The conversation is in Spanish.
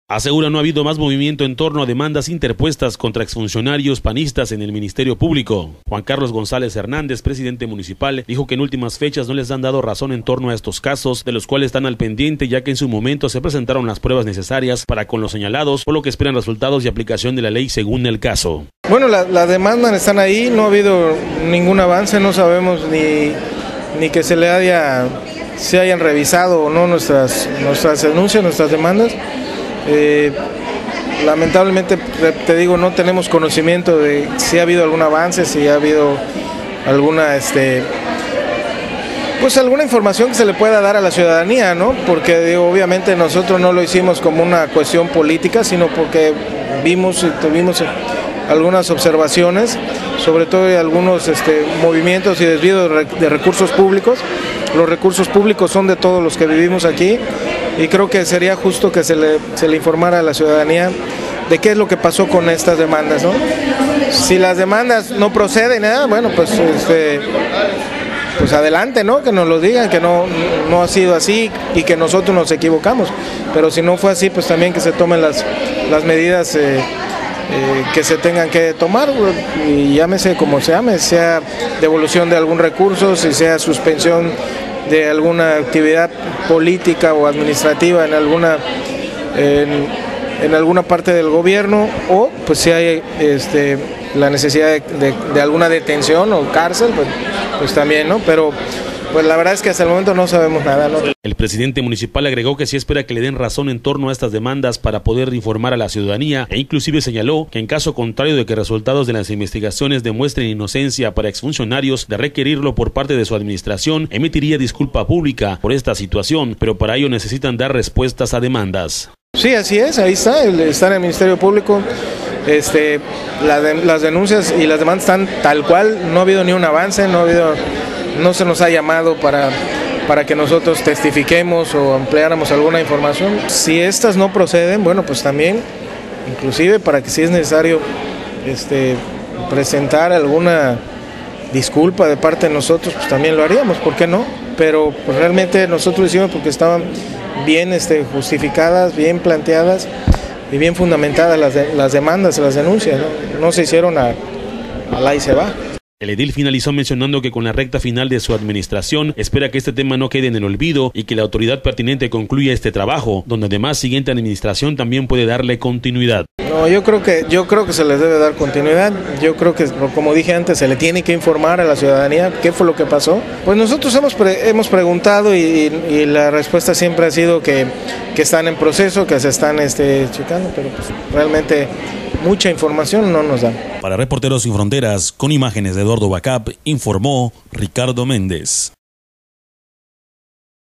Asegura no ha habido más movimiento en torno a demandas interpuestas contra exfuncionarios panistas en el Ministerio Público. Juan Carlos González Hernández, presidente municipal, dijo que en últimas fechas no les han dado razón en torno a estos casos, de los cuales están al pendiente, ya que en su momento se presentaron las pruebas necesarias para con los señalados, por lo que esperan resultados y aplicación de la ley según el caso. Bueno, las demandas están ahí, no ha habido ningún avance, no sabemos ni que se hayan revisado o no nuestras denuncias, nuestras demandas. Lamentablemente, te digo, no tenemos conocimiento de si ha habido algún avance, si ha habido alguna alguna información que se le pueda dar a la ciudadanía, ¿no? Porque digo, obviamente nosotros no lo hicimos como una cuestión política, sino porque vimos y tuvimos algunas observaciones, sobre todo de algunos movimientos y desvíos de recursos públicos. Los recursos públicos son de todos los que vivimos aquí y creo que sería justo que se le informara a la ciudadanía de qué es lo que pasó con estas demandas, ¿no? Si las demandas no proceden, bueno, pues adelante, ¿no? Que nos lo digan, que no ha sido así y que nosotros nos equivocamos. Pero si no fue así, pues también que se tomen las medidas que se tengan que tomar, y llámese como se llame, sea devolución de algún recurso, si sea suspensión de alguna actividad política o administrativa en alguna parte del gobierno, o pues si hay la necesidad de alguna detención o cárcel, pues también, ¿no? Pero pues la verdad es que hasta el momento no sabemos nada, ¿no? El presidente municipal agregó que sí espera que le den razón en torno a estas demandas para poder informar a la ciudadanía, e inclusive señaló que en caso contrario de que resultados de las investigaciones demuestren inocencia para exfuncionarios, de requerirlo por parte de su administración, emitiría disculpa pública por esta situación, pero para ello necesitan dar respuestas a demandas. Sí, así es, ahí está en el Ministerio Público. Las denuncias y las demandas están tal cual, no ha habido ni un avance, no se nos ha llamado para que nosotros testifiquemos o ampliáramos alguna información. Si estas no proceden, bueno, pues también, inclusive para que si es necesario presentar alguna disculpa de parte de nosotros, pues también lo haríamos, ¿por qué no? Pero pues realmente nosotros lo hicimos porque estaban bien justificadas, bien planteadas y bien fundamentadas las demandas, las denuncias, no se hicieron al ahí se va. El edil finalizó mencionando que con la recta final de su administración espera que este tema no quede en el olvido y que la autoridad pertinente concluya este trabajo, donde además siguiente administración también puede darle continuidad. No, yo creo que se les debe dar continuidad. Yo creo que, como dije antes, se le tiene que informar a la ciudadanía qué fue lo que pasó. Pues nosotros hemos preguntado y la respuesta siempre ha sido que están en proceso, que se están checando, pero pues realmente mucha información no nos dan. Para Reporteros Sin Fronteras, con imágenes de Eduardo Bacap, informó Ricardo Méndez.